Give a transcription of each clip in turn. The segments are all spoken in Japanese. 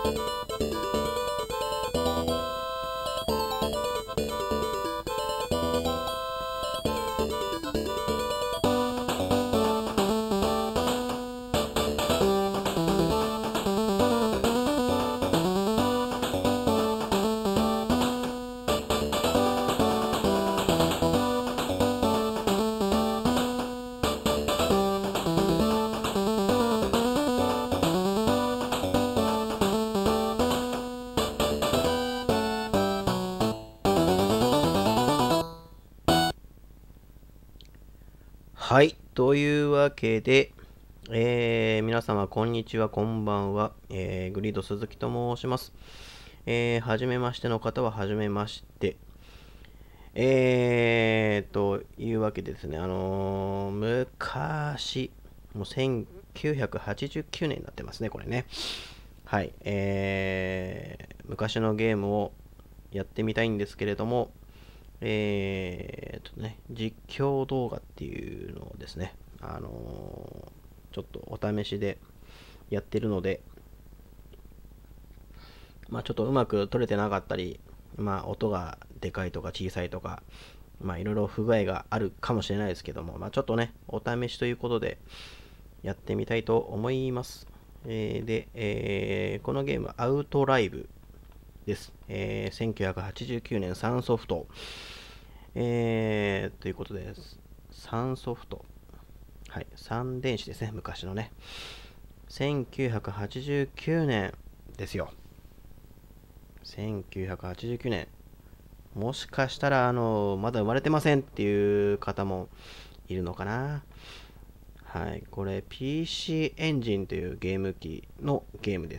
はい。というわけで、皆様、こんにちは、こんばんは。グリード鈴木と申します。はじめましての方は、はじめまして。というわけでですね、昔、もう1989年になってますね、これね。はい。昔のゲームをやってみたいんですけれども、実況動画っていうのをですね、ちょっとお試しでやってるので、ちょっとうまく撮れてなかったり、音がでかいとか小さいとか、いろいろ不具合があるかもしれないですけども、ちょっとね、お試しということでやってみたいと思います。このゲーム、アウトライブです。1989年サンソフト。ということです。サンソフト。はい。三電子ですね。昔のね。1989年ですよ。1989年。もしかしたら、まだ生まれてませんっていう方もいるのかな。はい。これ、PC エンジンというゲーム機のゲームです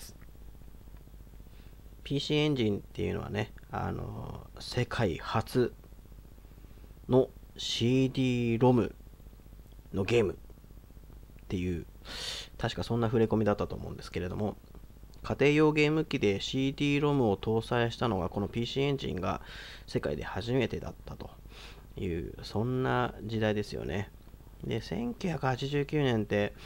。PC エンジンっていうのはね、世界初の CD-ROM のゲームっていう、確かそんな触れ込みだったと思うんですけれども、家庭用ゲーム機で CD-ROM を搭載したのがこの PC エンジンが世界で初めてだったという、そんな時代ですよね。で、1989年って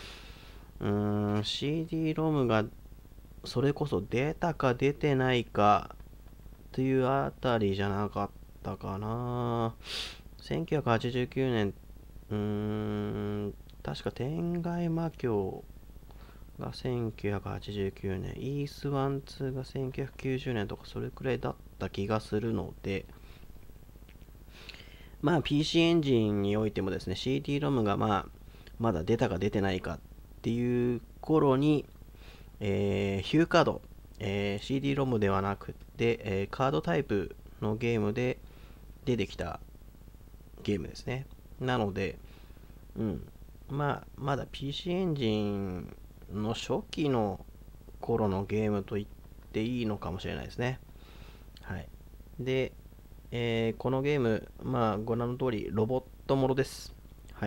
、CD-ROM がそれこそ出たか出てないかというあたりじゃなかったかな。1989年、うーん、確か天外魔境が1989年、イース1、2が1990年とかそれくらいだった気がするので、PC エンジンにおいてもですね、CD-ROM がまだ出たか出てないかっていう頃に、ヒューカード、CD-ROM ではなくて、カードタイプのゲームで出てきたゲームですね。なので、うん。まだ PC エンジンの初期の頃のゲームと言っていいのかもしれないですね。はい。で、このゲーム、ご覧の通り、ロボットものです。はい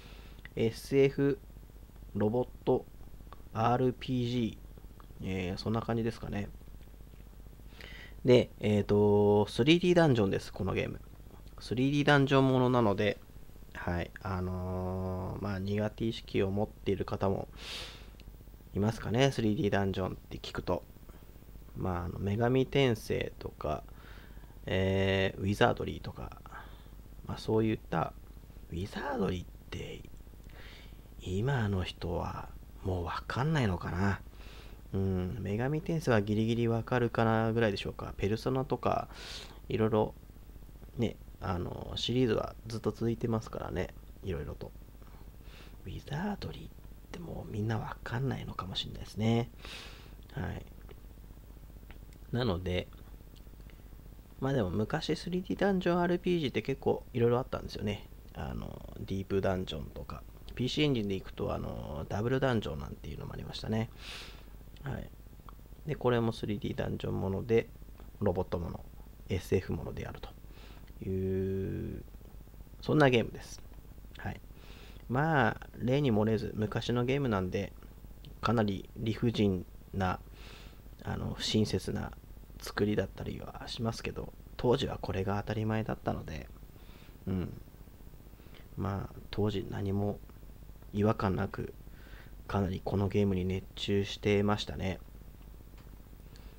。SF、ロボット、RPG、そんな感じですかね。で、3D ダンジョンです、このゲーム。3D ダンジョンものなので、はい。苦手意識を持っている方もいますかね。3D ダンジョンって聞くと。女神転生とか、ウィザードリーとか、そういった、ウィザードリーって、今の人はもうわかんないのかな。女神転生はギリギリわかるかなぐらいでしょうか。ペルソナとか、いろいろね、シリーズはずっと続いてますからね。いろいろと。ウィザードリーってもうみんなわかんないのかもしれないですね。はい。なので、でも昔 3D ダンジョン RPG って結構いろいろあったんですよね。ディープダンジョンとか。PC エンジンで行くと、ダブルダンジョンなんていうのもありましたね。はい。で、これも 3D ダンジョンもので、ロボットもの、SF ものであるという、そんなゲームです。はい。例に漏れず、昔のゲームなんで、かなり理不尽な、不親切な作りだったりはしますけど、当時はこれが当たり前だったので、うん。当時何も違和感なく、かなりこのゲームに熱中してましたね。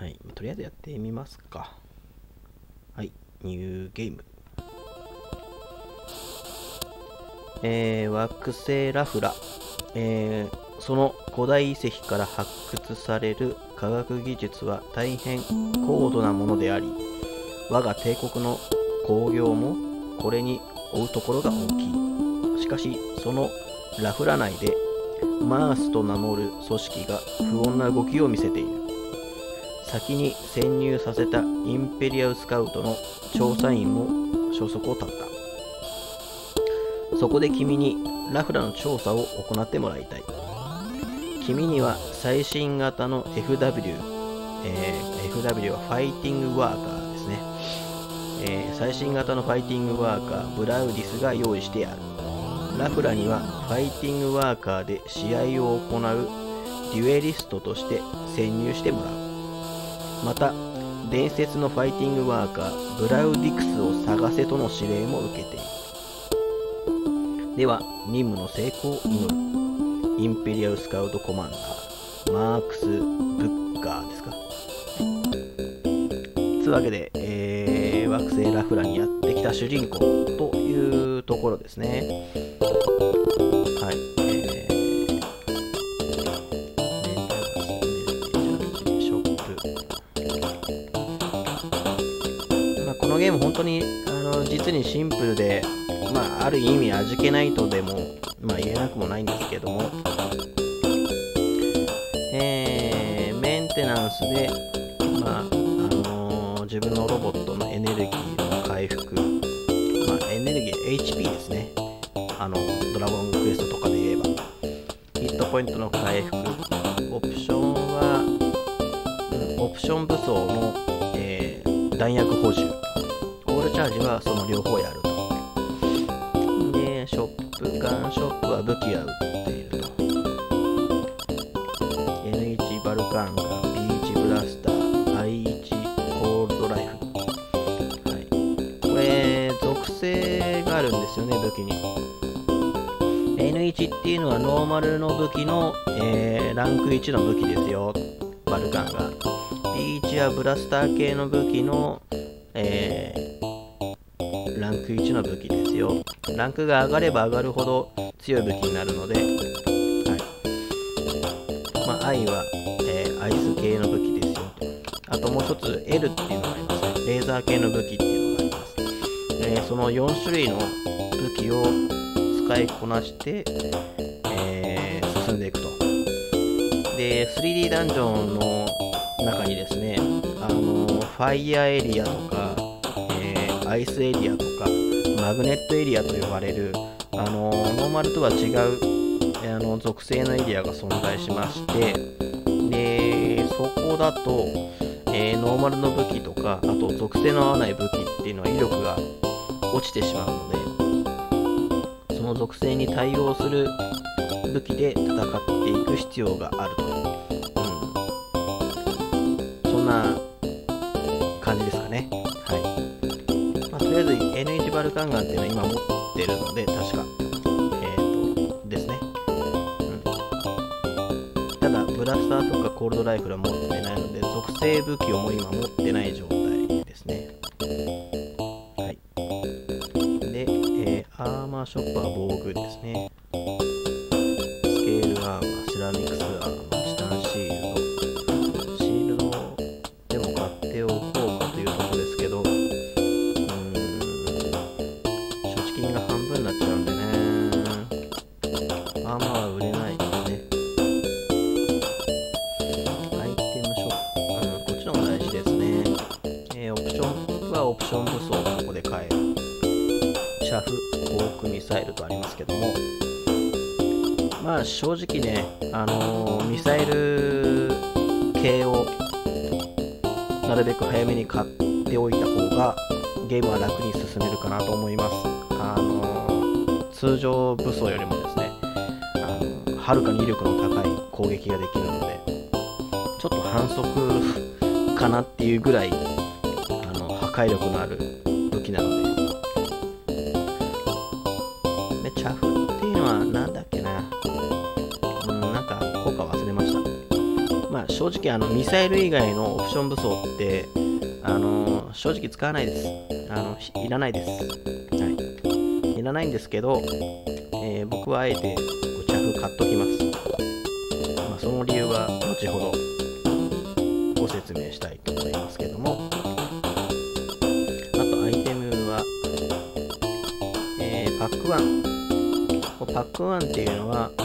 はい、とりあえずやってみますか。はい、ニューゲーム。惑星ラフラ。その古代遺跡から発掘される科学技術は大変高度なものであり、我が帝国の工業もこれに追うところが大きい。しかし、そのラフラ内でマースと名乗る組織が不穏な動きを見せている。先に潜入させたインペリアルスカウトの調査員も消息を絶った。そこで君にラフラの調査を行ってもらいたい。君には最新型の FW、FW はファイティングワーカーですね。最新型のファイティングワーカーブラウディスが用意してある。ラフラにはファイティングワーカーで試合を行うデュエリストとして潜入してもらう。また、伝説のファイティングワーカーブラウディクスを探せとの指令も受けている。では、任務の成功を祈る。インペリアルスカウトコマンダー、マークス・ブッカーですか。というわけで、惑星ラフラにやってきた主人公というところですね。はい。このゲーム本当に実にシンプルで、ある意味味気ないとでも、言えなくもないんですけども、メンテナンスで、自分のロボットのエネルギーの回復、エネルギー HP ですね。ドラゴンクエストとかで言えばヒットポイントの回復、オプションは、オプション武装の、弾薬補充、オールチャージはその両方やると。で、ショップガンショップは武器は売っていると。N1 バルカンガン、B1 ブラスター、I1 コールドライフル。はい。これ、属性があるんですよね、武器に。N1 っていうのはノーマルの武器の、ランク1の武器ですよ、バルカンガン。B1 はブラスター系の武器の、ランク1の武器ですよ。ランクが上がれば上がるほど強い武器になるので、はい。I は、アイス系の武器ですよと。あともう一つ L っていうのがありますね。レーザー系の武器っていうのがあります。その4種類の武器を使いこなして、進んでいくと。で、3D ダンジョンの中にですね、ファイヤーエリアとか、アイスエリアとか、マグネットエリアと呼ばれる、ノーマルとは違う、属性のエリアが存在しまして、で、そこだと、ノーマルの武器とか、あと属性の合わない武器っていうのは威力が落ちてしまうので、その属性に対応する武器で戦っていく必要があると。そんな感じですかね。はい。とりあえず N1 バルカンガンっていうのは今持ってるので、確か。ですね。ただ、ブラスターとかコールドライフルは持ってないので、属性武器をもう今持ってない状態ですね。はい。で、アーマーショップは防具ですね。スケールアーマー、セラミックスアーマー、チタンシールド。シールドでも買っておこうかというところですけど、所持金が半分になっちゃうんでね。アーマーは売れないですね。アイテムショップ、こっちの方が大事ですね。オプションはオプション武装をここで買える。シャフ、フォークミサイルとありますけども、正直ね、ミサイル系をなるべく早めに買っておいた方がゲームは楽に進めるかなと思います。通常武装よりもですね、はるかに威力の高い攻撃ができるので、ちょっと反則かなっていうぐらい破壊力のある武器なので。で、チャフっていうのはなんだっけな、なんか効果忘れました。正正直ミサイル以外のオプション武装って正直使わないです。いらないです。はい。いらないんですけど、僕はあえてチャフ買っときます。まあ、その理由は後ほどご説明したいと思いますけども、あとアイテムは、パック1。パック1っていうのは、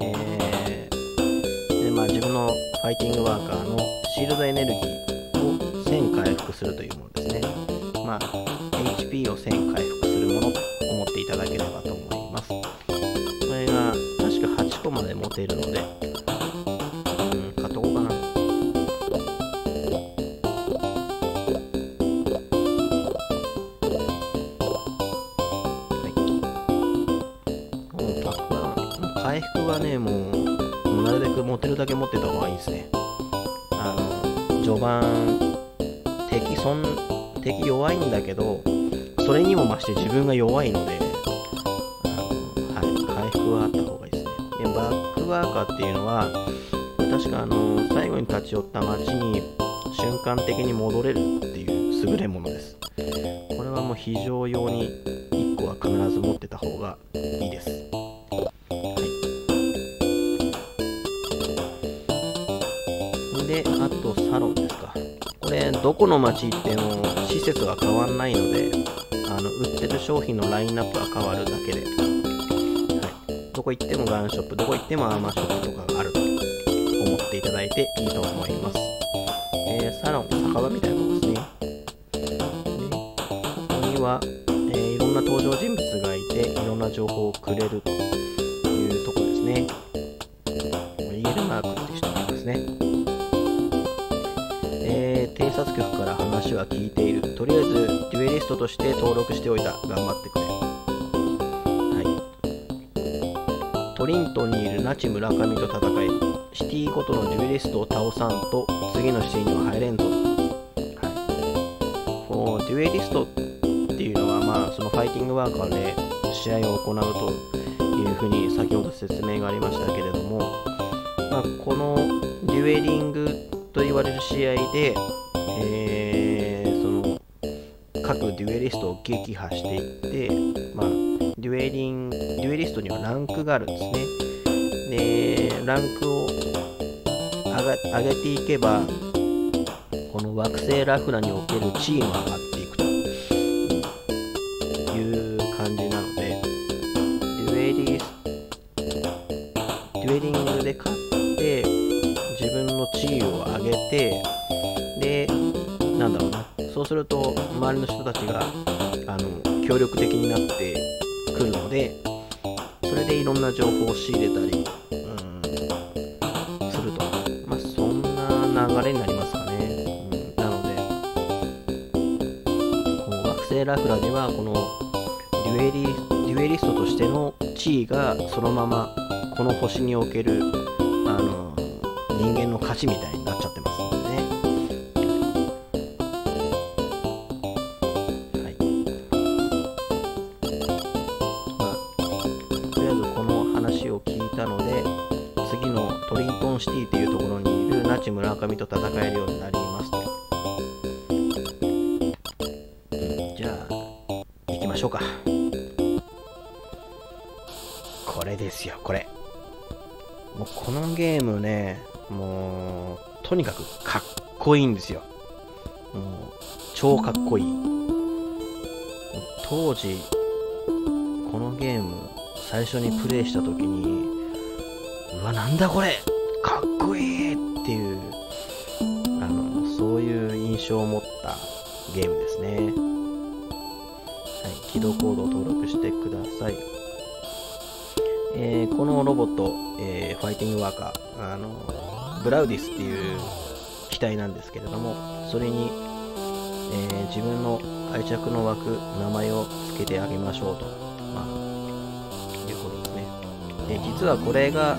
まあ、自分のファイティングワーカーのシールドエネルギーを1000回復するというものですね。まあ、HP を1000回復するものと思っていただければと思います。これが確か8個まで持てるので、買っとこうかな。回復はね、もうなるべく持てるだけ持ってた方がいいですね。序盤、敵弱いんだけど、それにも増して自分が弱いので、はい、回復はあった方がいいですね。で、バックワーカーっていうのは、確か最後に立ち寄った街に瞬間的に戻れるっていう優れものです。これはもう非常用に1個は必ず持ってた方がいいです。で、あとサロンですか。これどこの町行っても施設は変わんないので、売ってる商品のラインナップは変わるだけで、はい、どこ行ってもガンショップ、どこ行ってもアーマーショップとかがあると思っていただいていいと思います。サロン、酒場みたいなものですね。で、ここには、いろんな登場人物がいて、いろんな情報をくれるというところですね。イエルマークって人がいますね。偵察局から話は聞いている。とりあえずデュエリストとして登録しておいた。頑張ってくれ。はい。トリントンにいるナチ村上と戦い、シティごとのデュエリストを倒さんと次のシティには入れんぞ。はい。こうデュエリストっていうのは、まあそのファイティングワーカーで試合を行うというふうに先ほど説明がありましたけれども、まあ、このデュエリングと言われる試合で、その各デュエリストを撃破していって、まあ、デュエリストにはランクがあるんですね。で、ランクを上げていけば、この惑星ラフラにおける地位も上がっていくという感じなので、デュエリングで勝って自分の地位を上げて、で、なんだろうな、そうすると周りの人たちが協力的になってくるので、それでいろんな情報を仕入れたりすると、まあそんな流れになりますかね。なので、この惑星ラフラではこのデュエリストとしての地位がそのままこの星における人間の勝ちみたいになっちゃってますのでね。はい。まあ、とりあえずこの話を聞いたので、次のトリントンシティというところにいるナチ村上と戦えるようになりますと。じゃあ、行きましょうか。これですよ、これ。もうこのゲームね、もうとにかくかっこいいんですよ。もう超かっこいい。当時このゲーム最初にプレイした時に、うわ、なんだこれかっこいいっていうそういう印象を持ったゲームですね。はい、起動コードを登録してください。このロボット、ファイティングワーカー、ブラウディスっていう機体なんですけれども、それに、自分の愛着の湧く名前を付けてあげましょうと、まあ、いうことですね。実はこれが、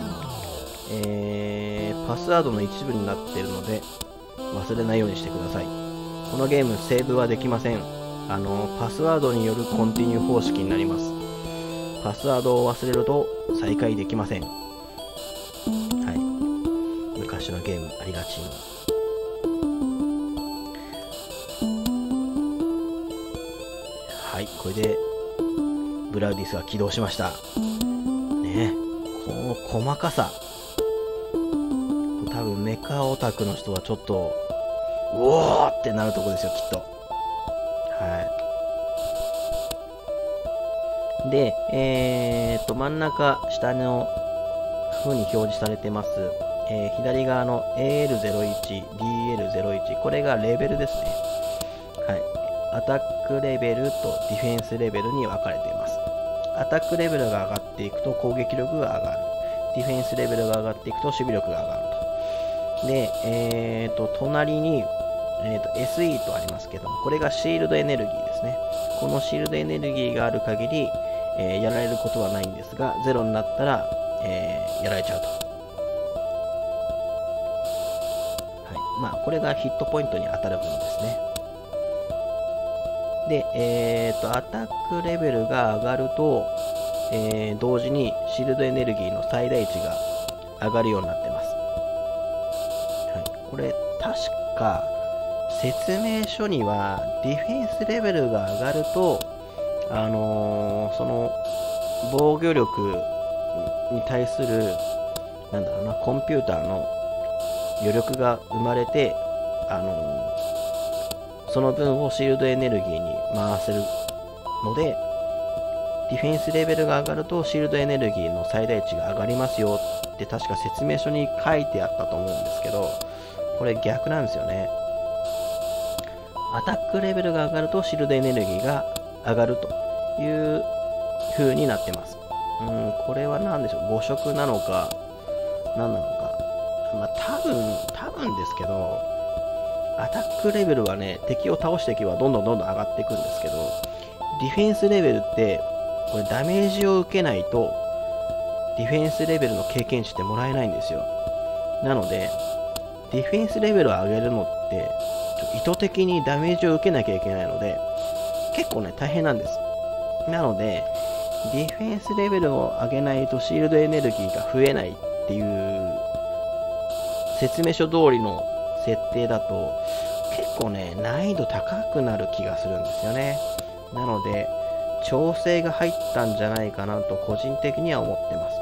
パスワードの一部になっているので忘れないようにしてください。このゲームセーブはできません。パスワードによるコンティニュー方式になります。パスワードを忘れると再開できません。はい。昔昔のゲームありがちの。はい、これでブラウディスが起動しました。ね、この細かさ。多分メカオタクの人はちょっと、うおーってなるとこですよ、きっと。はい。で、真ん中、下の風に表示されてます。左側の AL01、DL01、これがレベルですね。はい。アタックレベルとディフェンスレベルに分かれています。アタックレベルが上がっていくと攻撃力が上がる。ディフェンスレベルが上がっていくと守備力が上がると。で、隣に、SE とありますけども、これがシールドエネルギーですね。このシールドエネルギーがある限り、やられることはないんですが、ゼロになったら、やられちゃうと。はい。まあ、これがヒットポイントに当たる分ですね。で、アタックレベルが上がると、同時にシールドエネルギーの最大値が上がるようになってます。はい。これ、確か、説明書には、ディフェンスレベルが上がると、その、防御力に対する、なんだろうな、コンピューターの余力が生まれて、その分をシールドエネルギーに回せるので、ディフェンスレベルが上がるとシールドエネルギーの最大値が上がりますよって確か説明書に書いてあったと思うんですけど、これ逆なんですよね。アタックレベルが上がるとシールドエネルギーが上がるという風になってます。これは何でしょう、誤色なのか何なのか。まあ多分ですけど、アタックレベルはね、敵を倒していけばどんどん上がっていくんですけど、ディフェンスレベルってこれダメージを受けないとディフェンスレベルの経験値ってもらえないんですよ。なのでディフェンスレベルを上げるのって意図的にダメージを受けなきゃいけないので結構ね大変なんです。なのでディフェンスレベルを上げないとシールドエネルギーが増えないっていう説明書通りの設定だと結構ね難易度高くなる気がするんですよね。なので調整が入ったんじゃないかなと個人的には思ってます。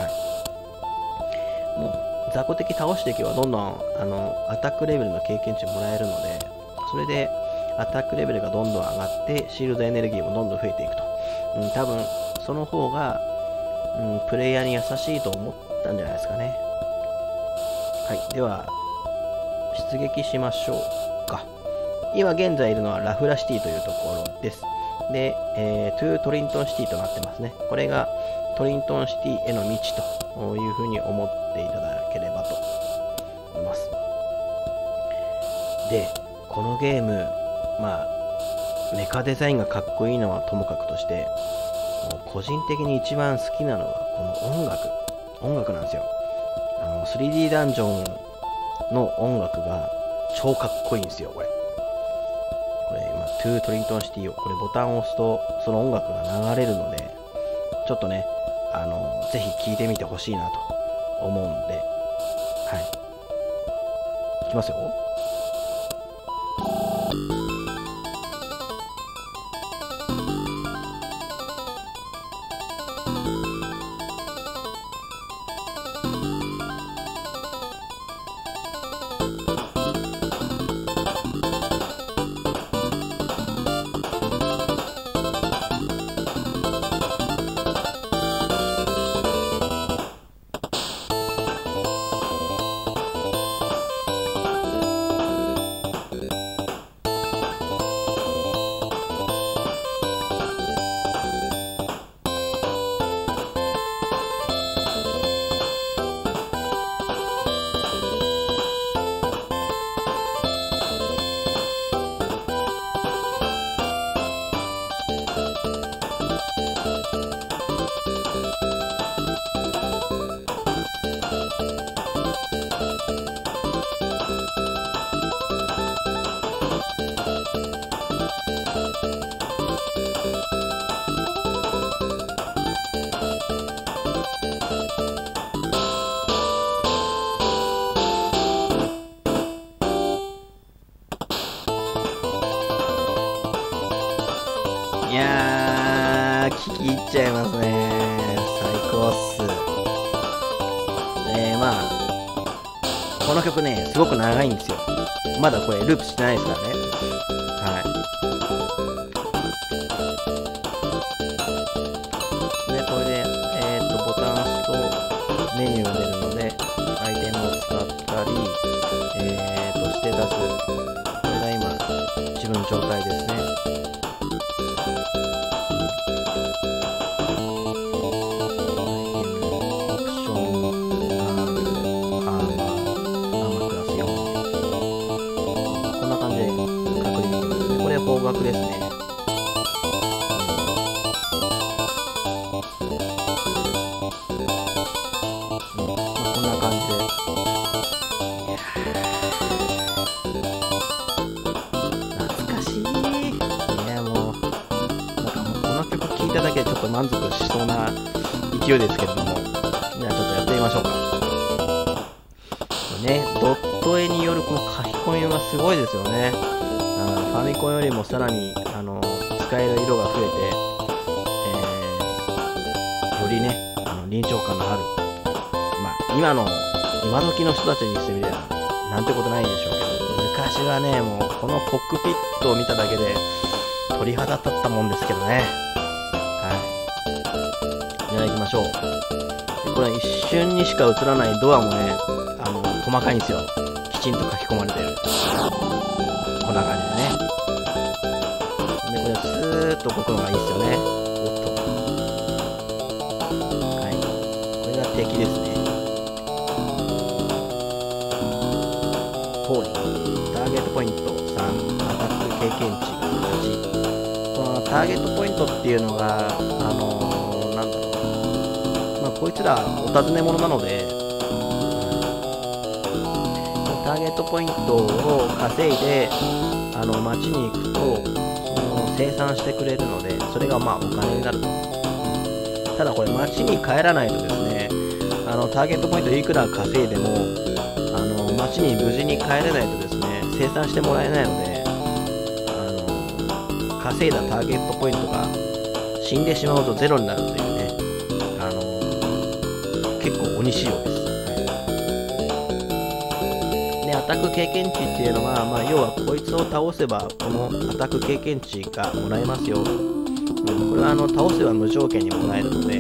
はい。もう雑魚敵倒していけばどんどんアタックレベルの経験値もらえるので、それでアタックレベルがどんどん上がってシールドエネルギーもどんどん増えていくと。多分その方が、プレイヤーに優しいと思ったんじゃないですかね。はい。では出撃しましょうか。今現在いるのはラフラシティというところです。で、トゥートリントンシティとなってますね。これがトリントンシティへの道というふうに思っていただければと思います。で、このゲーム、まあ、メカデザインがかっこいいのはともかくとして、もう個人的に一番好きなのはこの音楽なんですよ。3D ダンジョンの音楽が超かっこいいんですよ、これ今、トゥートリントンシティを、これボタンを押すと、その音楽が流れるので、ちょっとね、ぜひ聴いてみてほしいなと思うんで、はい。いきますよ。 いっちゃいますね。最高っす。まあ、この曲ね、すごく長いんですよ。まだこれループしてないですからね。はい。で、これで、ボタンを押すとメニューが出るので、アイテムを使ったり、ステータス。これが今、自分の状態ですね。方角ですね。こんな感じで。懐かしい。いやもう、なんかもうこの曲聴いただけでちょっと満足しそうな勢いですけれども、じゃあちょっとやってみましょうか。ね、ドット絵によるこの書き込みはすごいですよね。ファミコンよりもさらに使える色が増えて、よりね臨場感のある、今時の人たちにしてみればなんてことないんでしょうけど、昔はねもうこのコックピットを見ただけで鳥肌立ったもんですけどね。はい、じゃあ行きましょう。これ一瞬にしか映らないドアもね細かいんですよ。きちんと書き込まれてる。こんな感じでね。で、これスーッと動くのがいいですよね。はい。これが敵ですね。フォーリン。ターゲットポイント3、アタック経験値8。このターゲットポイントっていうのが、なんだろう。こいつらお尋ね者なので、ターゲットポイントを稼いで街に行くと生産してくれるので、それがお金になると。ただこれ街に帰らないとですね、ターゲットポイントいくら稼いでも街に無事に帰れないとですね、生産してもらえないので、稼いだターゲットポイントが死んでしまうとゼロになるというね、結構鬼仕様です。アタック経験値っていうのは、要はこいつを倒せばこのアタック経験値がもらえますよ。これは倒せば無条件にもらえるので、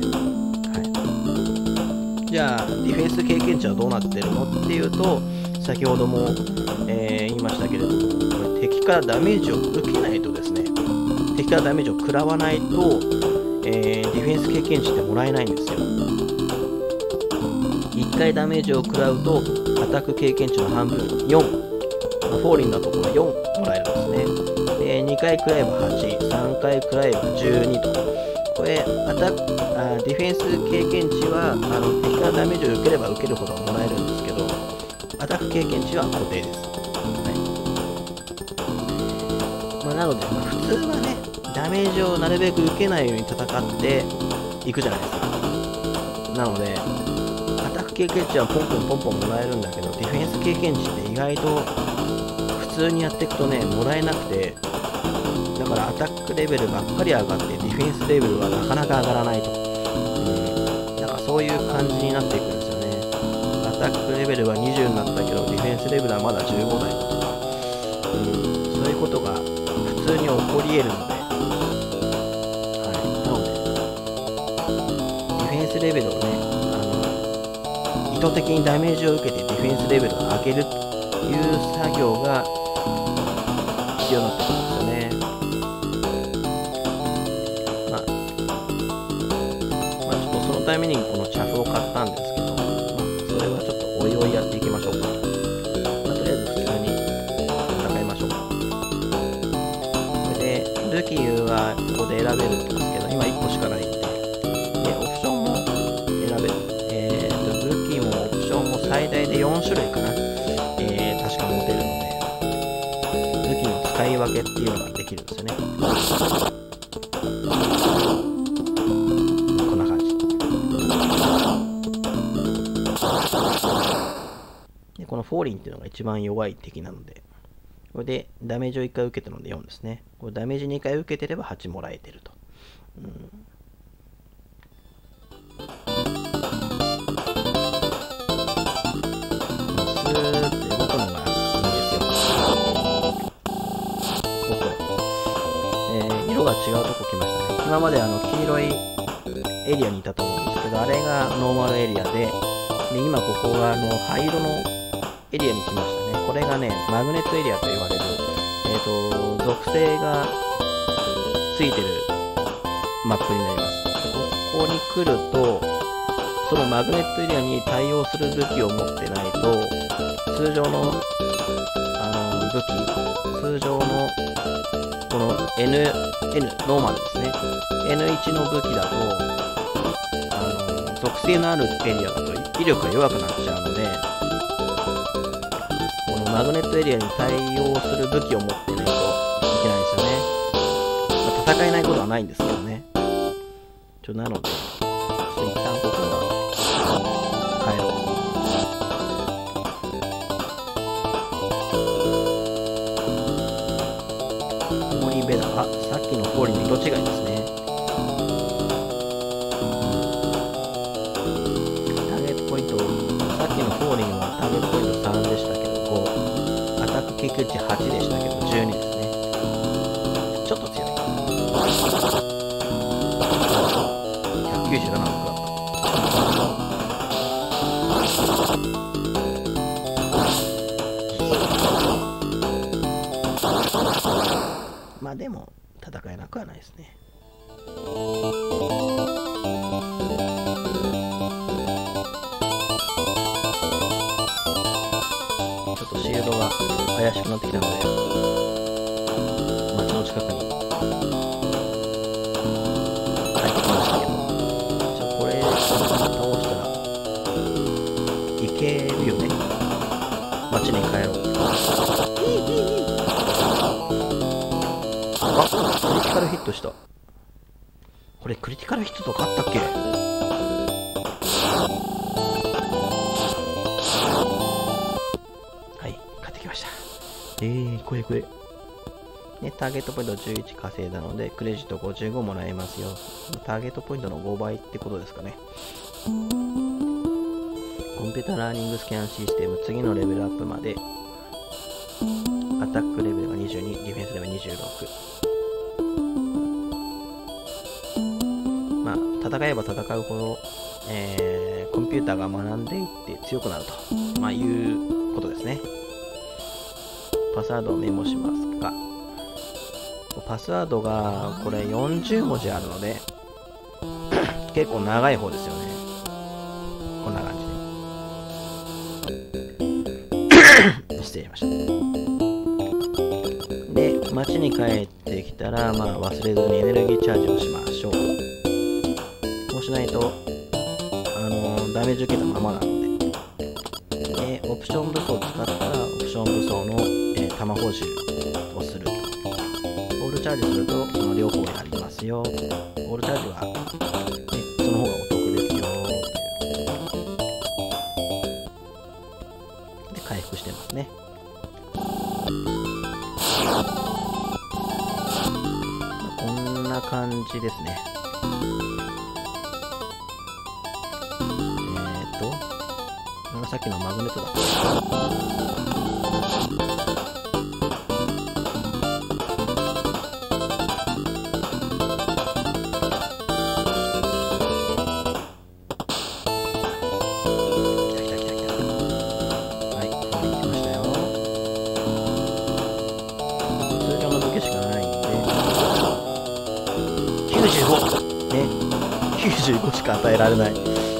はい、じゃあディフェンス経験値はどうなってるのっていうと、先ほども、言いましたけれども、これ敵からダメージを受けないとですね、敵からダメージを食らわないと、ディフェンス経験値ってもらえないんですよ。1回ダメージを食らうとアタック経験値の半分4、フォーリンだところ4もらえるんですね。で2回食らえば8、3回食らえば12と、これディフェンス経験値は敵からダメージを受ければ受けるほどもらえるんですけど、アタック経験値は固定です。はい。なので、普通はねダメージをなるべく受けないように戦っていくじゃないですか。なので経験値はポンポンもらえるんだけど、ディフェンス経験値って意外と普通にやっていくとねもらえなくて、だからアタックレベルばっかり上がってディフェンスレベルはなかなか上がらないと、だからそういう感じになっていくんですよね。アタックレベルは20になったけどディフェンスレベルはまだ15台とか、そういうことが普通に起こり得るので、はい、なのでディフェンスレベルをね意図的にダメージを受けてディフェンスレベルを上げるという作業が必要になってくるんですよね。ちょっとそのためにこのチャフを買ったんですけど、それはちょっとおいおいやっていきましょうか。とりあえず普通に戦いましょうか。これで武器はここで選べるんですけど、今1個しかないんで、オプションも選べる。最大で4種類かな、確か持てるので、武器の使い分けっていうのができるんですよね。こんな感じで、このフォーリンっていうのが一番弱い敵なので、これでダメージを1回受けたので4ですね。これダメージ2回受けてれば8もらえてると。 は違うとこ来ましたね。今まで黄色いエリアにいたと思うんですけど、あれがノーマルエリアで、今ここが灰色のエリアに来ましたね。これがね、マグネットエリアと言われる、属性がついてるマップになります。ここに来ると、そのマグネットエリアに対応する武器を持ってないと、通常の、武器、通常のこの N、ノーマルですね。N1 の武器だと、属性のあるエリアだと威力が弱くなっちゃうので、このマグネットエリアに対応する武器を持ってないといけないんですよね。まあ、戦えないことはないんですけどね。なので、一旦ここは帰ろう。氷ベダ、さっきの氷の色違いですね。ターゲットポイント、さっきの氷はターゲットポイント3でしたけど5、アタック経験値8でしたけど12ですね。ちょっと強い。197のクラッまあでも戦えなくはないですね。ちょっとシールドが怪しくなってきたので街の近くに入ってきましたけど、これ倒したらいけるよね。街に帰ろう。あ、クリティカルヒットした。これクリティカルヒットとかあったっけ？はい、買ってきました。これ。ね、ターゲットポイント11稼いだので、クレジット55もらえますよ。ターゲットポイントの5倍ってことですかね。コンピュータラーニングスキャンシステム、次のレベルアップまで、アタックレベルが22、ディフェンスレベル26。まあ、戦えば戦うほど、コンピューターが学んでいって強くなると、まあ、いうことですね。パスワードをメモしますか。パスワードがこれ40文字あるので結構長い方ですよね。こんな感じで失礼しました。で、街に帰ってきたら、まあ、忘れずにエネルギーチャージをしましょう。そうしないとダメージ受けたままなので、オプション武装を使ったらオプション武装の、弾補充をする。オールチャージするとその両方やりますよ。オールチャージは、その方がお得ですよ。で、回復してますね。こんな感じですね。さっきのマグネットだ。95しか与えられない。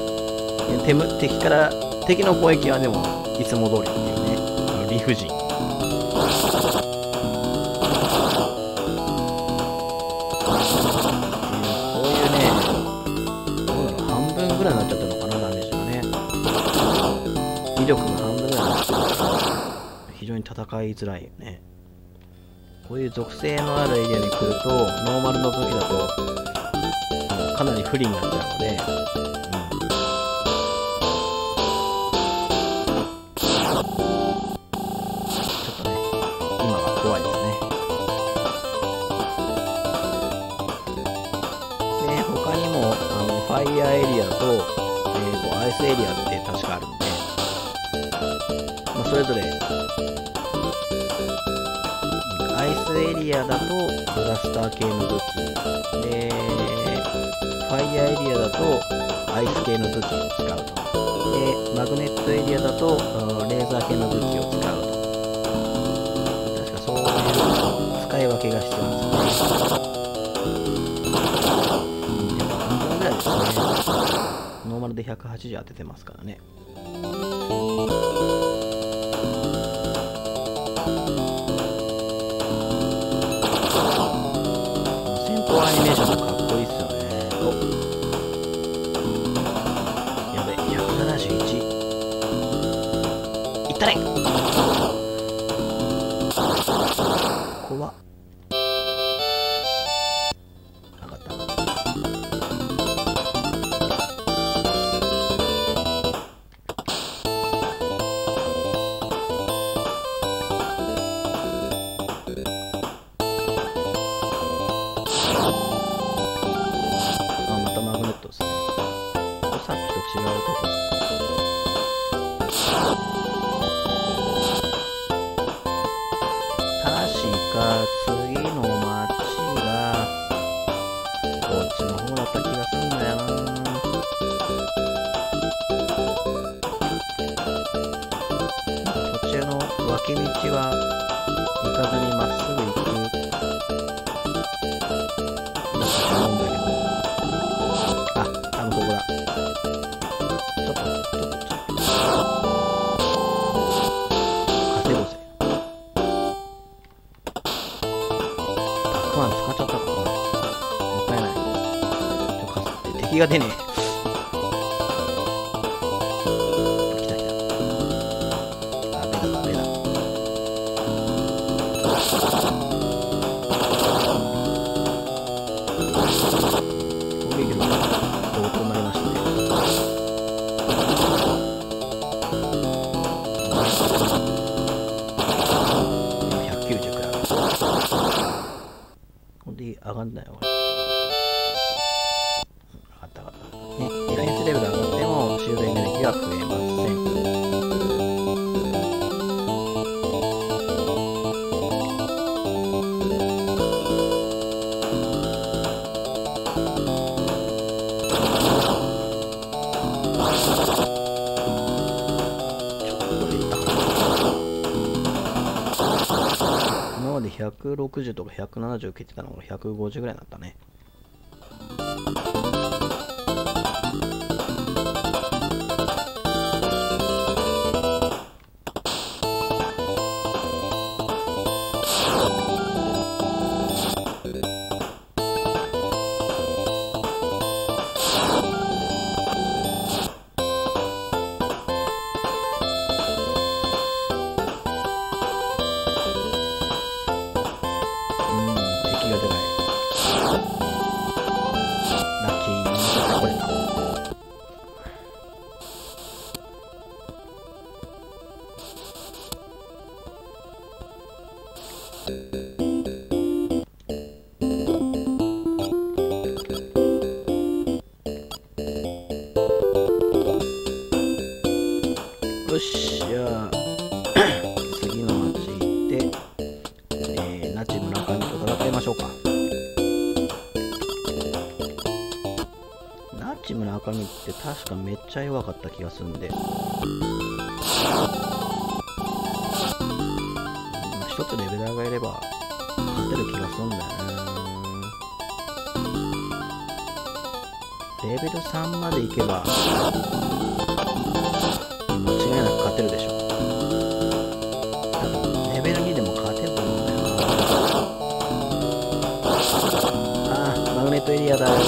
敵の攻撃はでもいつも通りっていうね、理不尽。こういうね、どうだろう、半分ぐらいになっちゃったのかな、ダメージがね。威力が半分ぐらいになっちゃった。非常に戦いづらいよね。こういう属性のあるエリアに来ると、ノーマルの武器だとかなり不利になっちゃうので、ファイヤーエリアと、アイスエリアって確かあるんで、まあ、それぞれ、アイスエエリアだとブラスター系の武器で、ファイヤーエリアだとアイス系の武器を使うと。で、マグネットエリアだとレーザー系の武器を使うと。確かそういう使い分けが必要なんですよね。でも半分ぐらいですね。ノーマルで180当ててますからね。戦闘アニメーションもかっこいいっすよね。やべ、171いったれ。怖っ。上がった。またマグネットですね。さっきと違うとこです。確か次の街がこっちの方だった気がするんだよな。途中の脇道は行かずにまっすぐ行くだと思うんだけど、あ、多分ここだ。ちょっと稼ごうぜ。バックマン使っちゃったからな。もったいない。敵が出ねえ。来た来た。ダメだダメだ。攻撃力が同等になりましたね。190くらい。ほんで上がんないよ。上がった上がった。ね、ディフェンスレベル上がってもシールドエネルギーは増えません。今まで160とか170受けてたのが150ぐらいになったね。敵が出ない。ラッキーにこれた。よし、じゃあ次の町行って那智村上と戦いましょうか。那智村上って確かめっちゃ弱かった気がするんで、一つレベル上がれば勝てる気がするんだよな。レベル3までいけば間違いなく勝てるでしょ。多分レベル2でも勝てると思うんだよな。ああ、マグネットエリアだよ。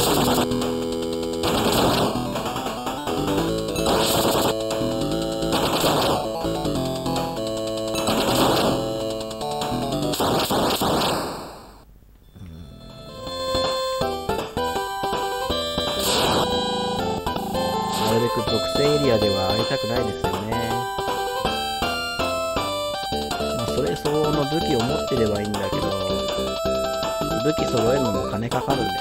なるべく属性エリアでは会いたくないですよね。まあそれ相応の武器を持ってればいいんだけど、武器揃えるのも金かかるんでね。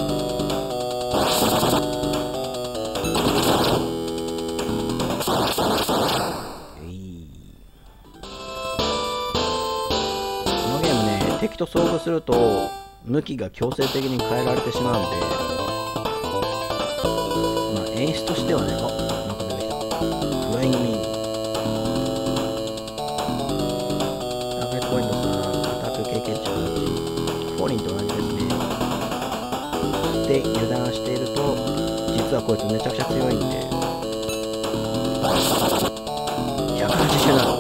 なと遭遇すると向きが強制的に変えられてしまうんで、まあ演出としてはね、なんか出てきた。フライングミニ。ターゲットポイント3、アタック経験値8。フォーリンと同じですね。で、油断していると、実はこいつめちゃくちゃ強いんで、187。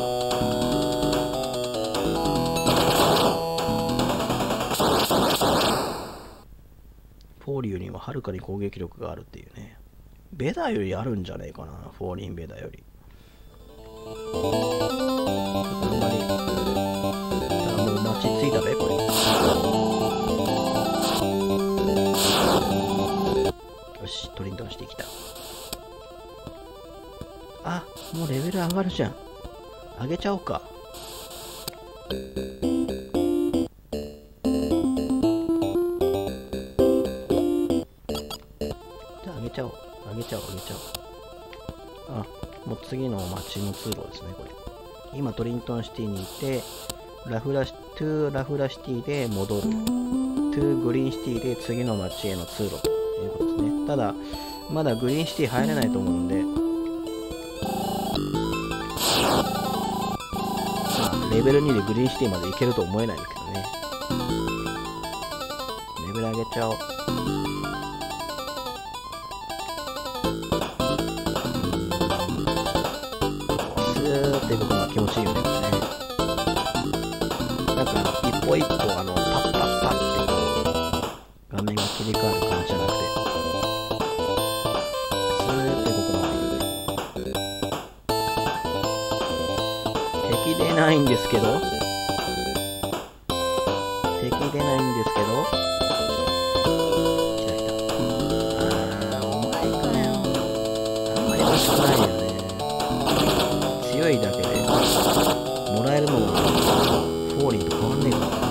フォーリューにははるかに攻撃力があるっていうね。ベダよりあるんじゃねえかな、フォーリンベダより。あんまり。ただもう街着いたべ、これ。よし、トリントンしてきた。あ、もうレベル上がるじゃん。上げちゃおうか。上げちゃおう。あ、もう次の街の通路ですね、これ。今、トリントンシティにいて、トゥーラフラシティで戻る。トゥーグリーンシティで次の街への通路ということですね。ただ、まだグリーンシティ入れないと思うんで、レベル2でグリーンシティまで行けると思えないんだけどね。レベル上げちゃおう。スーって動くのが気持ちいいよね。なんか一歩一歩パッパッパッってこう画面が切り替わる感じじゃなくて、スーって動くのがいいよね。敵出ないんですけど、来た来た。お前かよ。あんまり欲しくないよね。強いだけでもらえるのもフォーリンと変わんねえからな。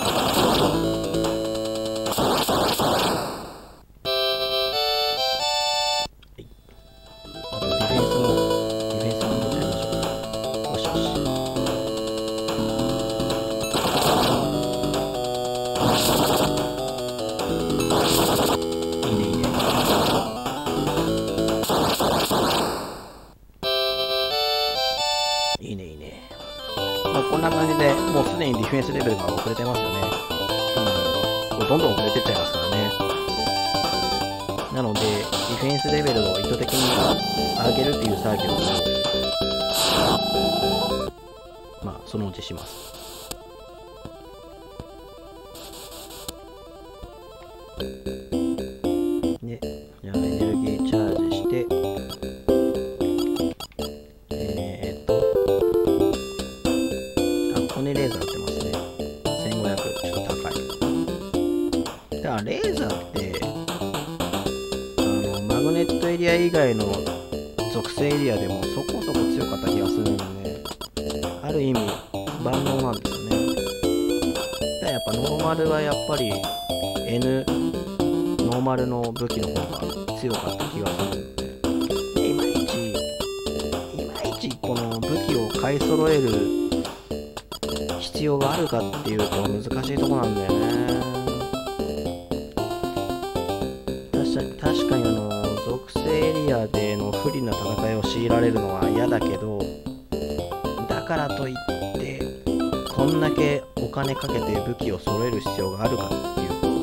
ディフェンスも入れちゃいましょう。よしよし。いいねいいね。いいねいいね。まあこんな感じでもうすでにディフェンスレベルが遅れてますよね。どんどん遅れてっちゃいますからね。なのでディフェンスレベルを意図的に上げるっていう作業をまあそのうちします。で、じゃあエネルギーチャージして、コネレーザー売ってますね。1500、ちょっと高い。だからレーザーってマグネットエリア以外の属性エリアでもそこそこ強かった気がするんで、ある意味万能なんですよね。だからやっぱノーマルはやっぱり N ノーマルの武器の方が強かった気がするので、いまいちこの武器を買い揃える必要があるかっていうと難しいとこなんだよね。確かに属性エリアでの不利な戦いを強いられるのは嫌だけど、だからといってこんだけお金かけて武器を揃える必要があるかっていうと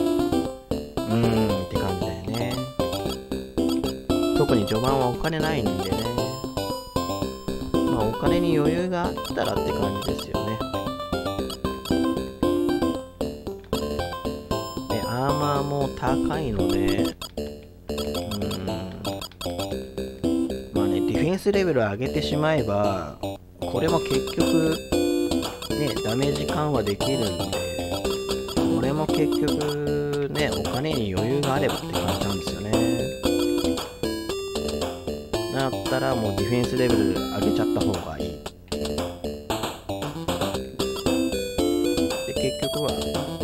って感じだよね。特に序盤はお金ないんでね、まあお金に余裕があったらって感じですよね。でアーマーも高いので、まあね、ディフェンスレベルを上げてしまえばこれも結局ねダメージ緩和できるんで、これも結局ねお金に余裕があればって感じなんですよね。だったらもうディフェンスレベル上げちゃった方がいい。で結局は、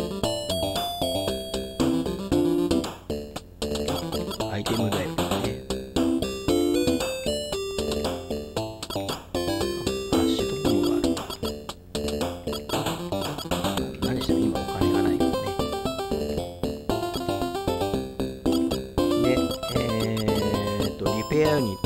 アイテムだよね。足どころがある。何してる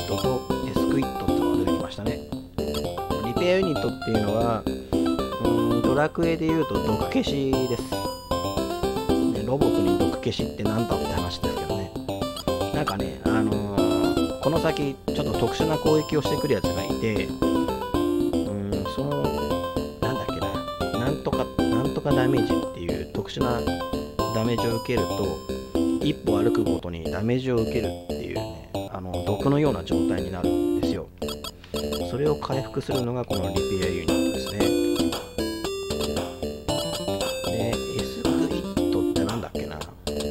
ットとエスクイットっていうのが出てきましたね。リペアユニットっていうのは、ドラクエでいうと毒消しです。ロボットに毒消しってなんだって話ですけどね。なんかね、この先ちょっと特殊な攻撃をしてくるやつがいて、そのなんだっけな、なんとかダメージっていう特殊なダメージを受けると、一歩歩くごとにダメージを受けるっていうね、毒のような状態になるんですよ。それを回復するのがこのリペアユニットですね。で、エスクイットってなんだっけな。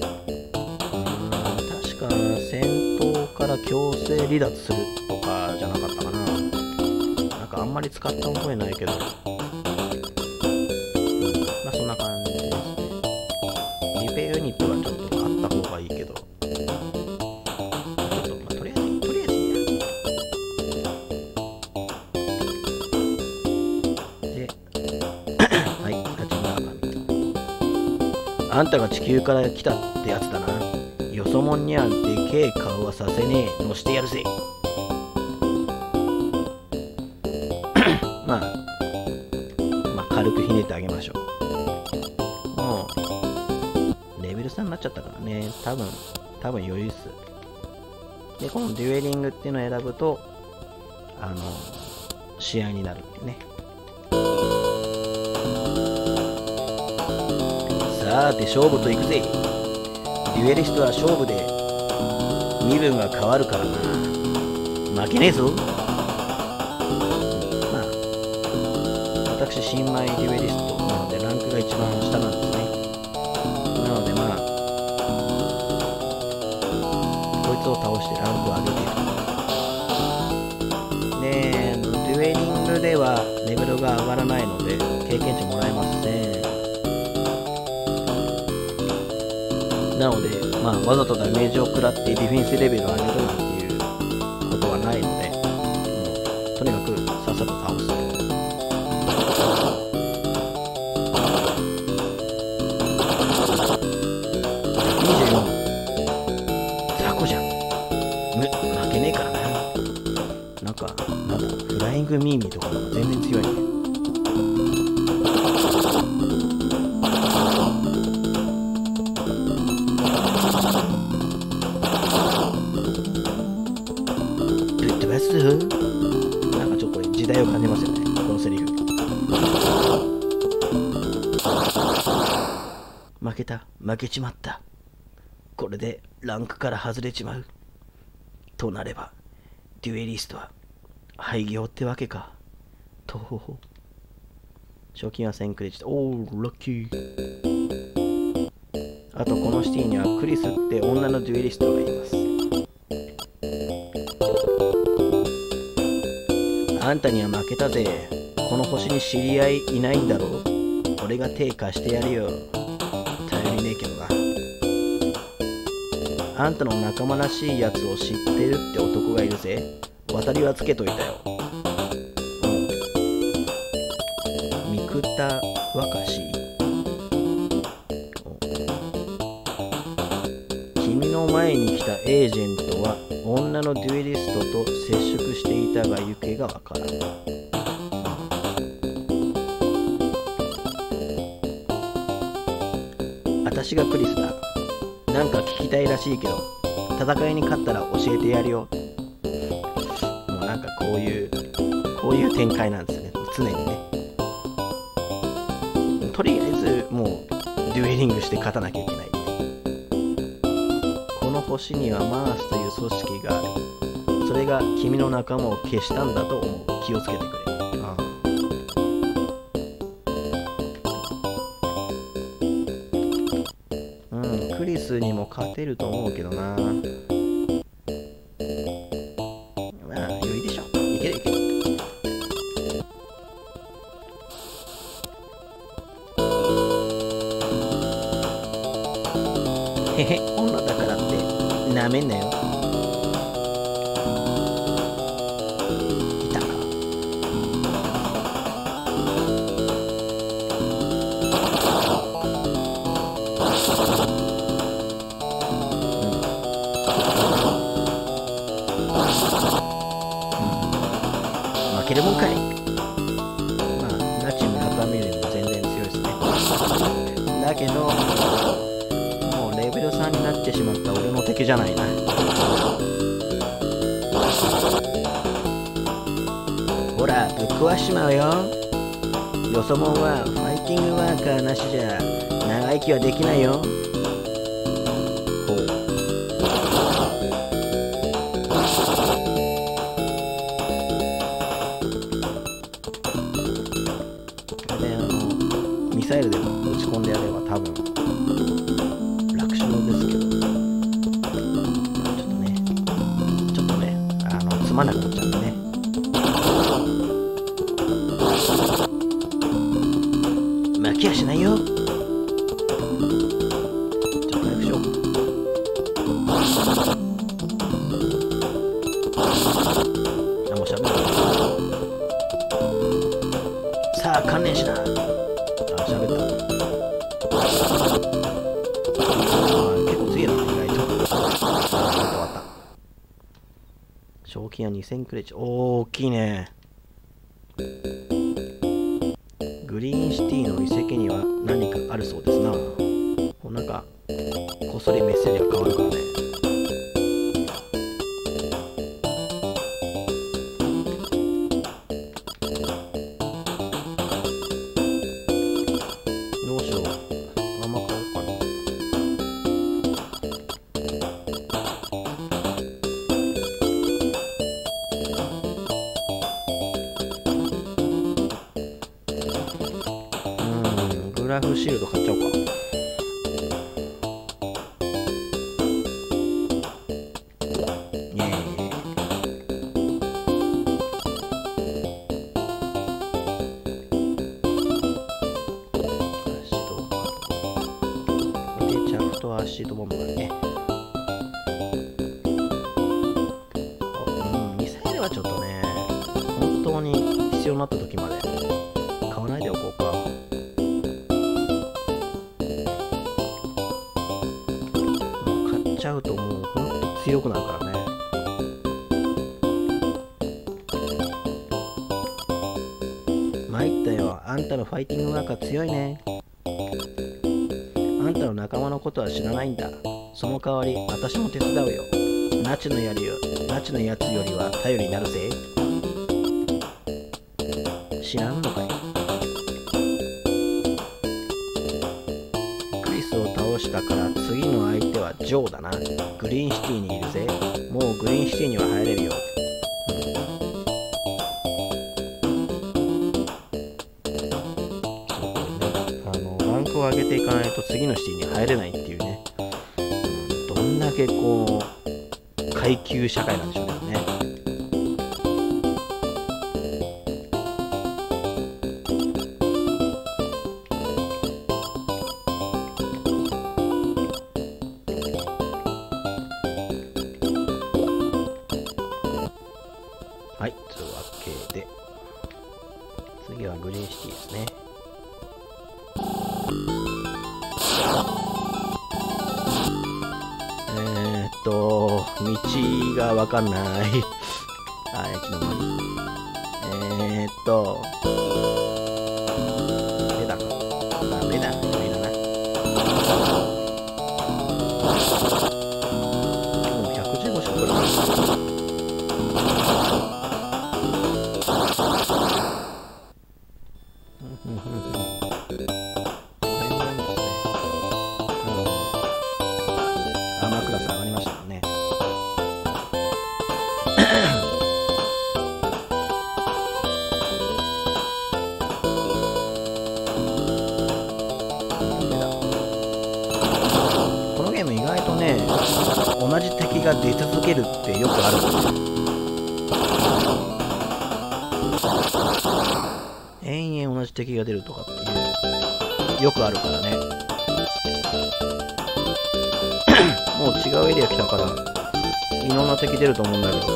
確か戦闘から強制離脱するとかじゃなかったかな。なんかあんまり使った覚えないけど、まあそんな感じですね。リペアユニットはちょっとあった方がいいけど、とりあえずいいや。で、はい、立花神。あんたが地球から来たってやつだな。よそもんにゃでけえ顔はさせねえ。のしてやるぜ。まあ軽くひねってあげましょう。もうレベル3になっちゃったからね。多分余裕っす。で、このデュエリングっていうのを選ぶと試合になるんでね。さーて勝負といくぜ。デュエリストは勝負で身分が変わるからな。負けねえぞ。まあ私新米デュエリストなのでランクが一番下なんですね。なのでまあこいつを倒してランクを上げている。で、デュエリングではレベルが上がらないので経験値もらえません。なので、まあ、わざとダメージを食らってディフェンスレベルを上げるなんていうことはないので、とにかくさっさと倒す。24。雑魚じゃん。負けねえからな。なんだ、フライングミーミーとかの方が全然強いね。なんかちょっと時代を感じますよね、このセリフ。負けちまった。これでランクから外れちまう。となればデュエリストは廃業ってわけか。とほほ。賞金は1000クレジット。おー、ラッキー。あとこのシティにはクリスって女のデュエリストがいます。あんたには負けたぜ。この星に知り合いいないんだろう。俺が手貸してやるよ。頼りねえけどな。あんたの仲間らしいやつを知ってるって男がいるぜ。渡りはつけといたよ。三九田若し。君の前に来たエージェントは女のデュエリストと接触していたが行方がわからん。私がクリスだ。なんか聞きたいらしいけど、戦いに勝ったら教えてやるよ。もうなんかこういう展開なんですよね、常にね。とりあえずもうデュエリングして勝たなきゃいけない。この星にはマースという組織がある。それが君の仲間を消したんだと思う。気をつけてくれ。クリスにも勝てると思うけどな。まあ余裕でしょ。いけるいける。へへ、女だからってなめんなよ。いたか。 負けるもんかい。まあナチ村上よりも全然強いですね。だけどもうレベル3になってしまった俺の敵じゃないな。ほらぶっ壊しちまうよ。よそもんはファイティングワーカーなしじゃ長生きはできないよ。ほう。でミサイルでも撃ち込んでやれば多分楽勝ですけど、ちょっとねつまんなくなっちゃってね。負けやしないよ。ちょっと回復しよう。もうしゃべる。さあ観念しな。しゃべった。結構強いな、意外と。終わった。賞金は2000クレジット。大きいね。グリーンシティの遺跡には何かあるそうですな。なんかこっそりメッセージが変わるからね。どうしよう。あんま買おうかな。グラフシールド買っちゃおうか。アシードボムがね。ミサイルはちょっとね、本当に必要になった時まで買わないでおこうか。買っちゃうともう本当強くなるからね。参ったよ、あんたのファイティングワーカー強いね。あんたの仲間のことは知らないんだ。その代わり私も手伝うよ。ナチのやつよりは頼りになるぜ。知らんのかい。クリスを倒したから次の相手はジョーだな。グリーンシティにいるぜ。もうグリーンシティには入れるよ。ランクを上げていかないと次のシティに入れないっていうね。どんだけこう階級社会なんでしょうね。はい、というわけで次はグリーンシティですね。道がわかんない。あ、駅の前に。ベダか。あ、ベダの上だな。もう115しか取れない。アーマークラス上がりましたね。このゲーム意外とね、同じ敵が出続けるってよくあるんですよ。延々同じ敵が出るとかっていうよくあるからね。もう違うエリア来たからいろんな敵出ると思うんだけど、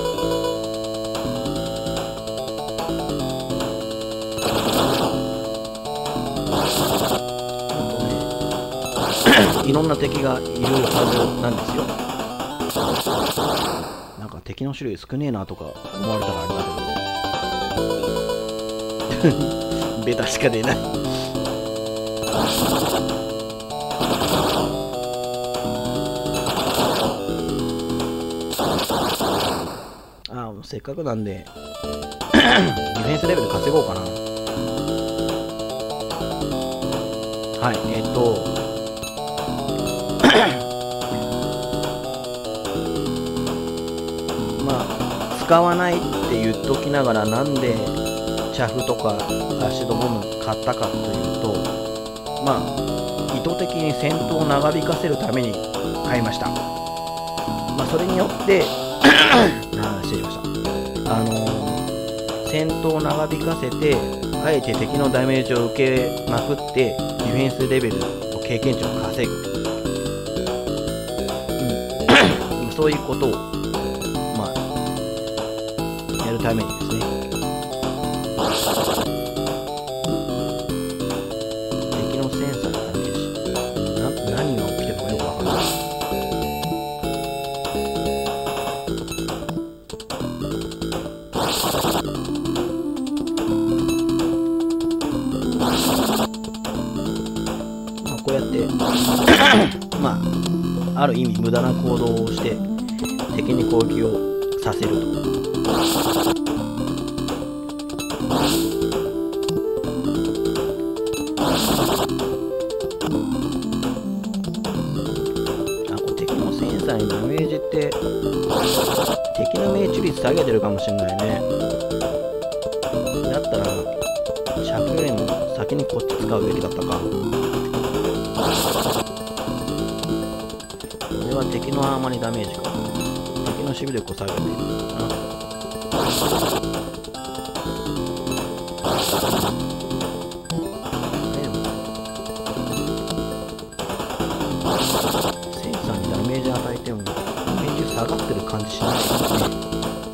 いろんな敵がいるはずなんですよ。なんか敵の種類少ねえなとか思われたらあれだけど、 ベタしか出ない。ああ、もうせっかくなんでディフェンスレベル稼ごうかな。はい、まあ使わないって言っときながら、なんでチャフとかアシドボム買ったかというと、まあ意図的に戦闘を長引かせるために買いました。まあそれによって失礼しました。戦闘を長引かせて、あえて敵のダメージを受けまくってディフェンスレベルの経験値を稼ぐ、そういうことをまあやるためにですね、敵のセンサーがダメージ、何が起きてるのかよくわかんない。こうやってまあある意味無駄な行動をして敵に攻撃をさせると。これ敵のセンサーにダメージって敵の命中率下げてるかもしれないね。だったらシャフよりも先にこっち使うべきだったか。これは敵のアーマーにダメージか。敵の守備力を下げているかな。センサーにダメージ与えても命中下がってる感じしないですね。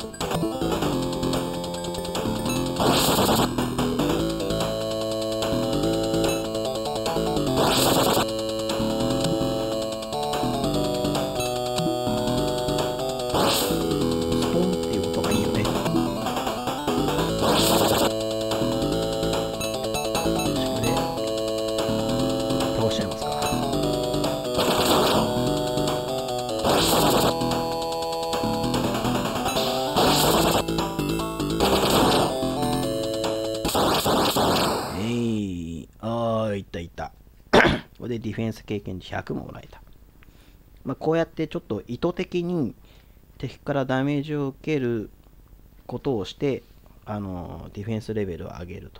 いったこれでディフェンス経験値100ももらえた。まあ、こうやってちょっと意図的に敵からダメージを受けることをしてディフェンスレベルを上げると。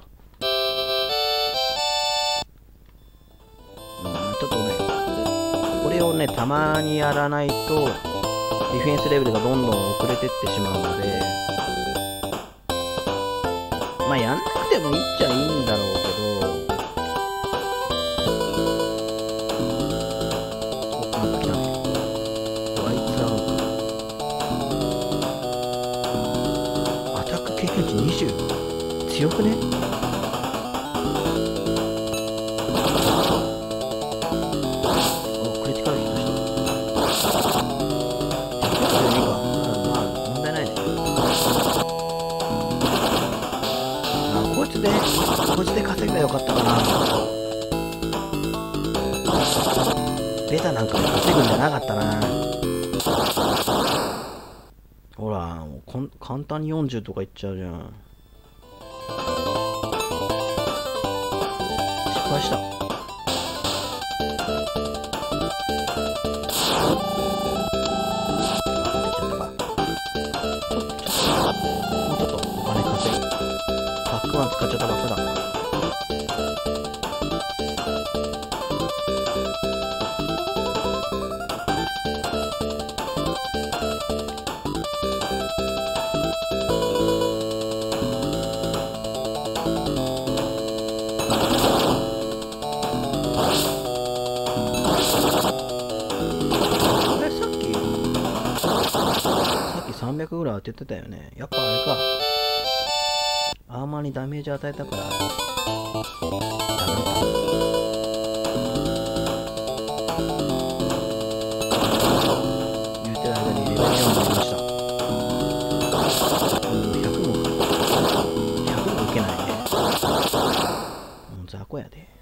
ちょっとねこれをねたまにやらないとディフェンスレベルがどんどん遅れてってしまうので、まあやんなくてもいいっちゃいいんだろうけど、20強くね。クリティカルヒットした。まあ問題ないね。こいつで稼げばよかったかな。ベタなんかで稼ぐんじゃなかったな。ほらもう簡単に40とかいっちゃうじゃん。失敗した。もうちょっとお金稼ぐ。パックワン使っちゃったばっかだ。300ぐらい当ててたよね。やっぱあれか。アーマーにダメージ与えたからダメか。言うてる間にレベル4になりました。100もか。 こやで。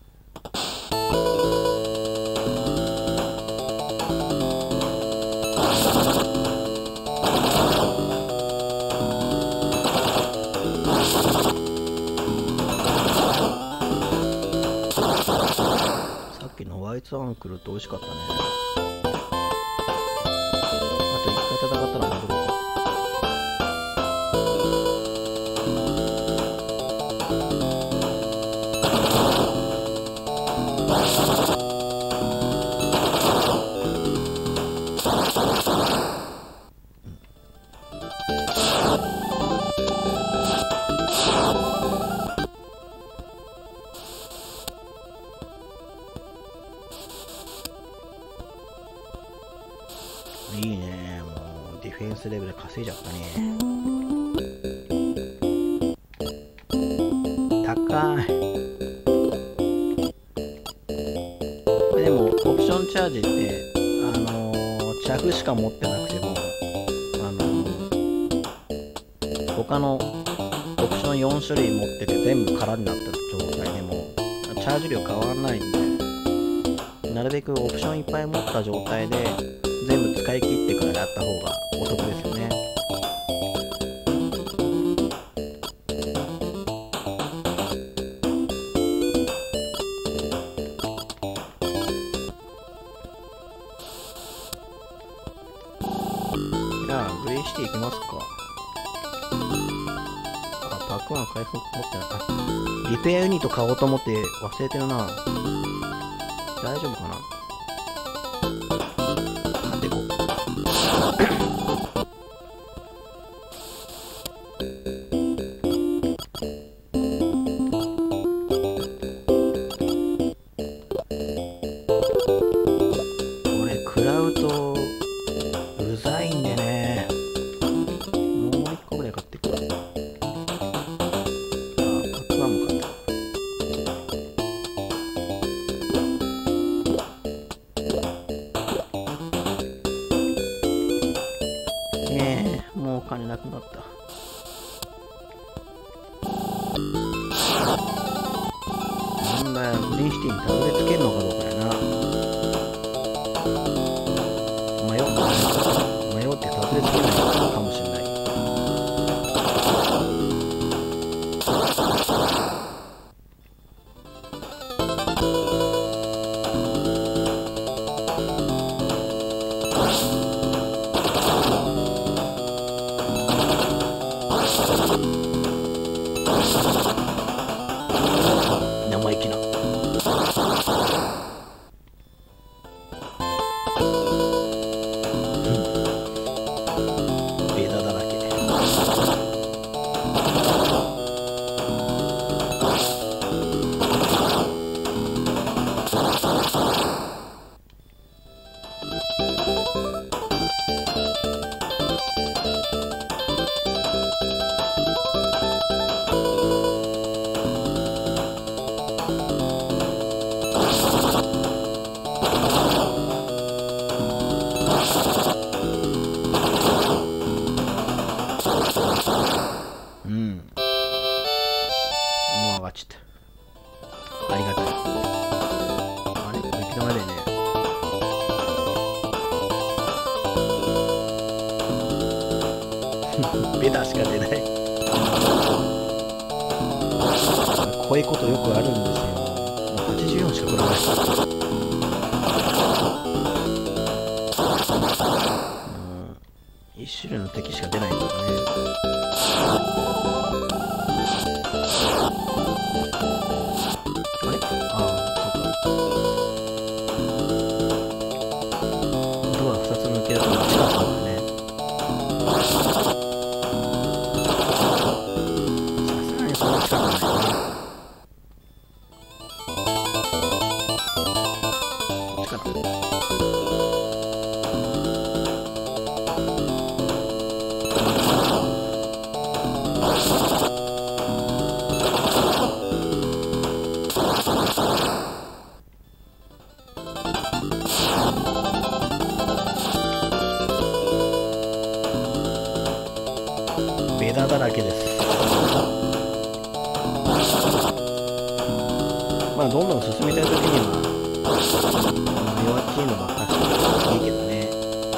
さっきのホワイトアンクルって美味しかったね。あと一回戦ったら戻ろうか。いいね、もうディフェンスレベル稼いじゃったね。高い。これでもオプションチャージってチャフしか持ってなくても他のオプション4種類持ってて全部空になった状態でもチャージ量変わらないんで、なるべくオプションいっぱい持った状態で全部使い切ってからやった方がお得ですよね。じゃあグレイシティ行きますか。あ、パックワン回復持ってない。あ、リペアユニット買おうと思って忘れてるな。大丈夫かな。買っていこう。これ食らうとうざいんでね。もう一個ぐらい買っていくわ。あ、パックワンも買った。もうお金なくなった。なんだよ、グリーンシティにたどり着けるのかどうかやな。迷ってたどり着けないかもしれない。生意気な。ベタだらけ。うん。もう上がっちゃった。ありがたい。あれ、これ行き止まりだよね。ベタしか出ない。こういうことよくあるんですよ。もう84しか来ない。一種類の敵しか出ないんだね。あれ？ああ、そうか。ドア2つ抜けると近くなるね。さすがにそんな近くないな。近く。ベタだらけです。 あどんどん進めたい時には弱っちいのばっかりしていいけどね。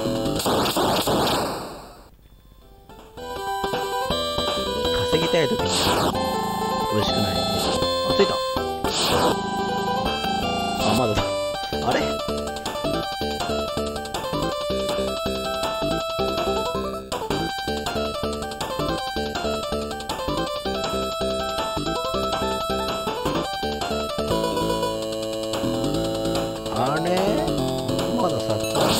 稼ぎたい時には美味しくないね。あ、ついた。あ、まだだ。あれ、あれまだ先だ。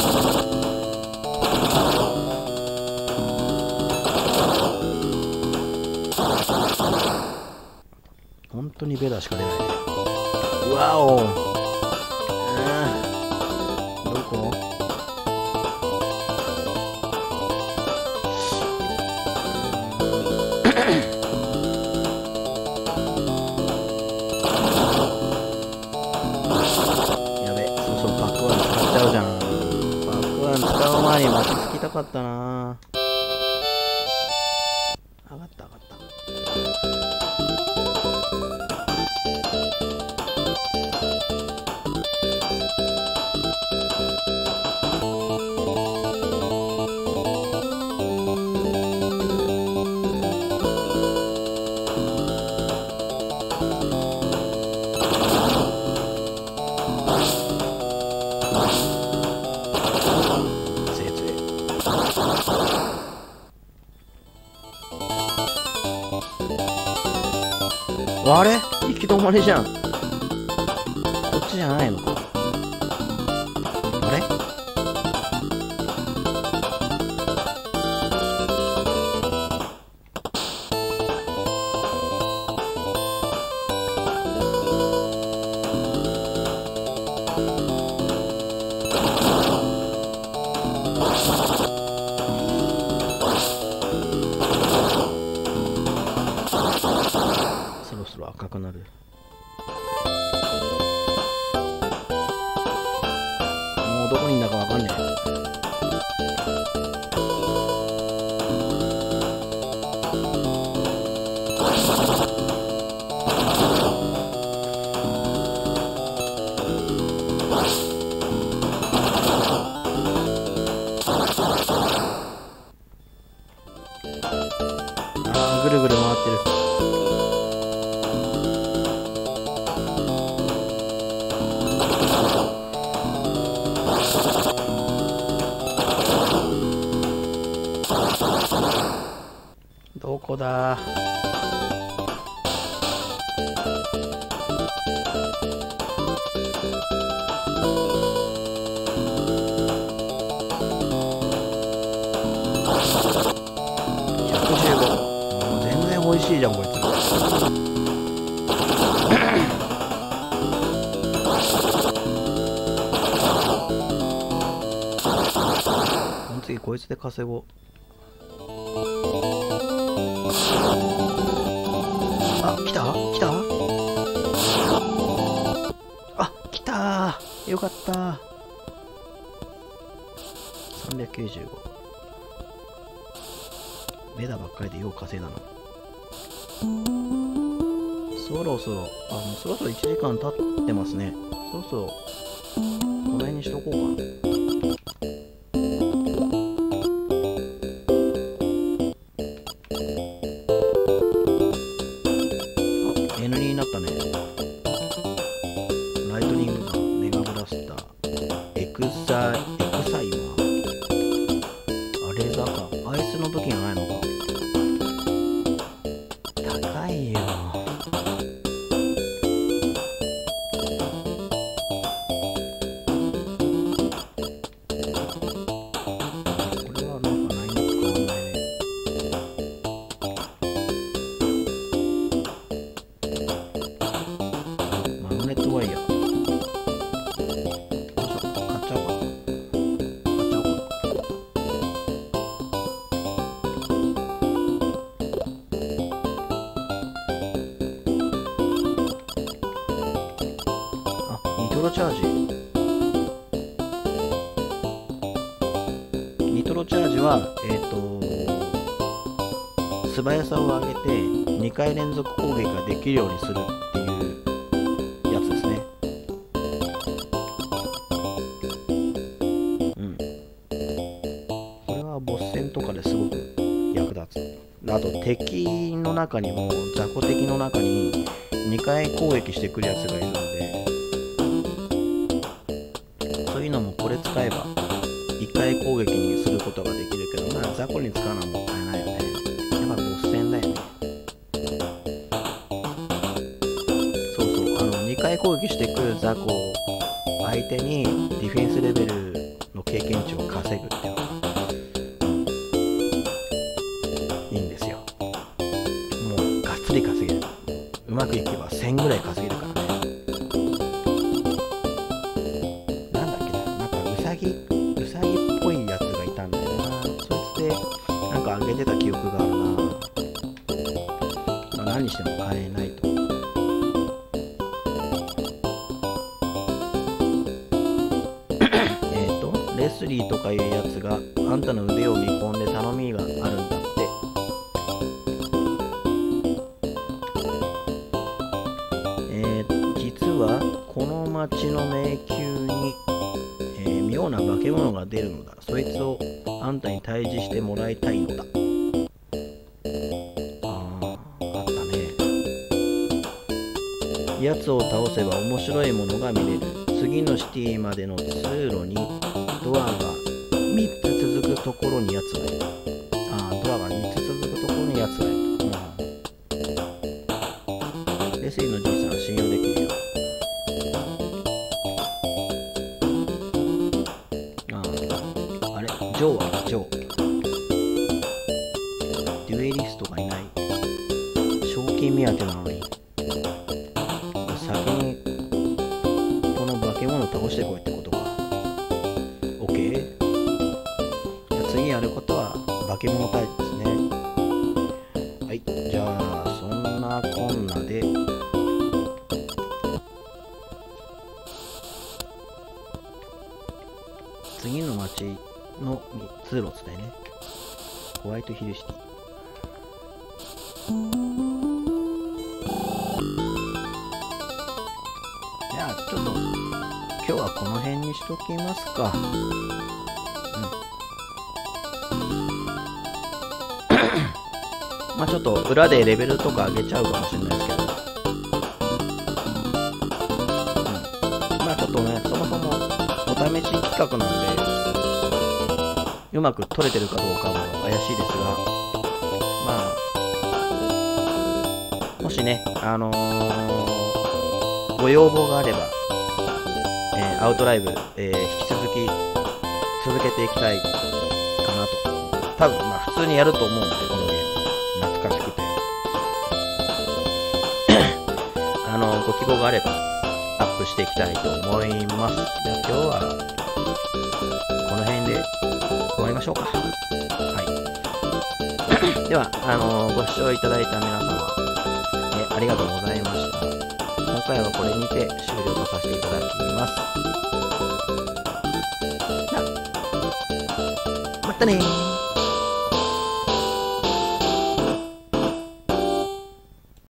本当にベダしか出ないね。うわお、どこ？やべ、そろそろバックワン使っちゃうじゃん。バックワン使う前に落ち着きたかったな。上がった上がった。あれ、行き止まりじゃん。こっちじゃないのか。あれ、そろそろ赤くなる。もうどこにいんだかわかんねえ。あー、ぐるぐる回ってる。どこだ？115。もう全然美味しいじゃんこいつ。この次こいつで稼ごう。あ、来た来た。あ、来たー、よかったー。395。ベダばっかりでよう稼いだな。そろそろ、あ、もうそろそろ1時間経ってますね。そろそろこの辺にしとこうかな。N になったね。ライトニングガン、メガブラスター、エクサイマー、あ、レーザーか。あいつの武器がないのか。高いよ。これはなんかないのか変わんないね。マグネットワイヤー。買っちゃおうかな。買っちゃおうかな。あ、ニトロチャージ。ニトロチャージは、素早さを上げて2回連続攻撃ができるようにするっていうやつですね。 敵の中にも、雑魚敵の中に2回攻撃してくるやつがいるんで、そういうのもこれ使えば1回攻撃にすることができるけど、まあ雑魚に使うのはもったいないよね。やっぱボス戦だよね。そうそう、2回攻撃してくる雑魚を相手にディフェンスレベルの経験値を稼ぐっていうのがいいんですよ。もうがっつり稼げる。うまくいけば1000ぐらい稼げるからね。なんだっけな、なんかウサギっぽいやつがいたんだよな。そいつでなんかあげてた記憶があるな。まあ、何にしても買えないと。レスリーとかいうやつがあんたの腕を見込んで頼みがあるんだって。実はこの町の迷宮に、妙な化け物が出るのだ。そいつをあんたに退治してもらいたいのだ。あったね。やつを倒せば面白いものが見れる。次のシティまでの通路にドアが3つ続くところにやつがいる。ドアが3つ続くところにやつがいる。レスリーのじいさんは信用できるよ。あれジョーはジョー。デュエリストがいない。賞金目当てなのに。先にこの化け物を倒してこいってことか。OK。次やることは化け物退治ですね。はい、じゃあそんなこんなで次の町の通路伝えね。ホワイトヒルシティ。じゃあちょっと今日はこの辺にしときますか。まあちょっと裏でレベルとか上げちゃうかもしれないですけど、まあちょっとね、そもそもお試し企画なんでうまく取れてるかどうかも怪しいですが、まあもしね、ご要望があれば、アウトライブ、引き続き続けていきたいかなと。多分まあ普通にやると思うんで、このゲーム懐かしくてご希望があればアップしていきたいと思います。じゃあ今日はこの辺で終わりましょうか。はい。ではご視聴いただいた皆様、ありがとうございました。今回はこれにて終了とさせていただきます。またねー。